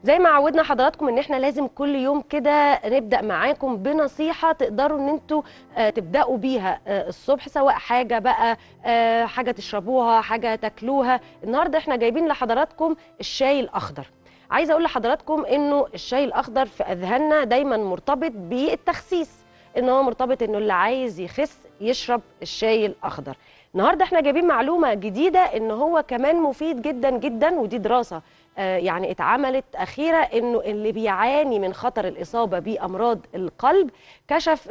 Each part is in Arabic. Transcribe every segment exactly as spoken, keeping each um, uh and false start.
زي ما عودنا حضراتكم ان احنا لازم كل يوم كده نبدا معاكم بنصيحه تقدروا ان انتوا تبداوا بيها الصبح، سواء حاجه بقى حاجه تشربوها، حاجه تاكلوها. النهارده احنا جايبين لحضراتكم الشاي الاخضر. عايزه اقول لحضراتكم انه الشاي الاخضر في اذهاننا دايما مرتبط بالتخسيس، ان هو مرتبط انه اللي عايز يخس يشرب الشاي الاخضر. النهارده احنا جايبين معلومه جديده ان هو كمان مفيد جدا جدا، ودي دراسه آه يعني اتعملت اخيره، انه اللي بيعاني من خطر الاصابه بامراض القلب كشف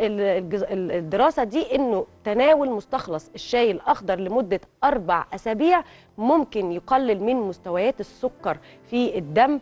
الدراسه دي انه تناول مستخلص الشاي الاخضر لمده اربع اسابيع ممكن يقلل من مستويات السكر في الدم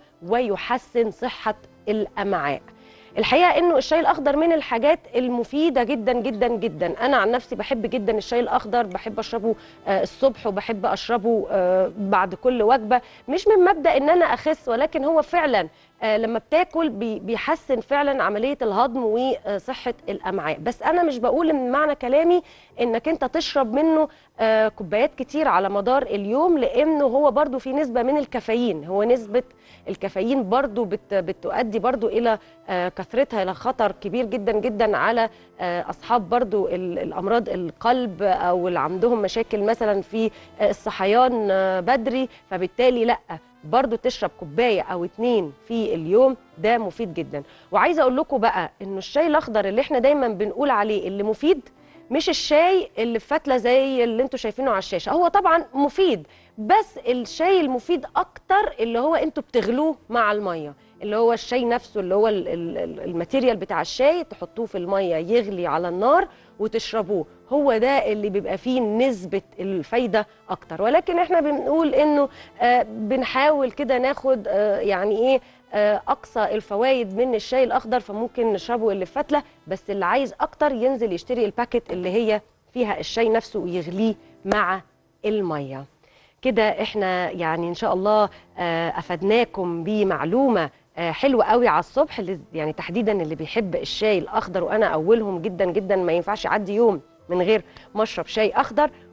ويحسن صحه الامعاء. الحقيقه انه الشاي الاخضر من الحاجات المفيده جدا جدا جدا. انا عن نفسي بحب جدا الشاي الاخضر، بحب اشربه الصبح وبحب اشربه بعد كل وجبه، مش من مبدا ان انا اخس، ولكن هو فعلا لما بتاكل بيحسن فعلا عمليه الهضم وصحه الامعاء. بس انا مش بقول من معنى كلامي انك انت تشرب منه كوبايات كتير على مدار اليوم، لانه هو برضو في نسبه من الكافيين. هو نسبه الكافيين برضو بت بتؤدي برضو الى كثرتها الى خطر كبير جدا جدا على اصحاب برضو الامراض القلب، او اللي عندهم مشاكل مثلا في الصحيان بدري. فبالتالي لا، برضو تشرب كوبايه او اتنين في اليوم ده مفيد جدا. وعايزه اقول لكم بقى انه الشاي الاخضر اللي احنا دايما بنقول عليه اللي مفيد مش الشاي اللي في فتله زي اللي انتوا شايفينه على الشاشه. هو طبعا مفيد، بس الشاي المفيد اكتر اللي هو انتوا بتغلوه مع الميه، اللي هو الشاي نفسه، اللي هو الماتيريال بتاع الشاي، تحطوه في الميه يغلي على النار وتشربوه. هو ده اللي بيبقى فيه نسبه الفايده اكتر. ولكن احنا بنقول انه آه بنحاول كده ناخد آه يعني ايه آه اقصى الفوائد من الشاي الاخضر، فممكن نشربه اللي في فتله. بس اللي عايز اكتر ينزل يشتري الباكت اللي هي فيها الشاي نفسه ويغليه مع الميه. كده احنا يعني ان شاء الله افدناكم بمعلومه حلوه قوي على الصبح، يعني تحديدا اللي بيحب الشاي الاخضر، وانا اولهم جدا جدا. ما ينفعش يعدي يوم من غير ما اشرب شاي اخضر.